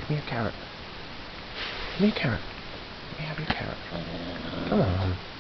me your carrot. Give me a carrot. Let me have your carrot. Come on.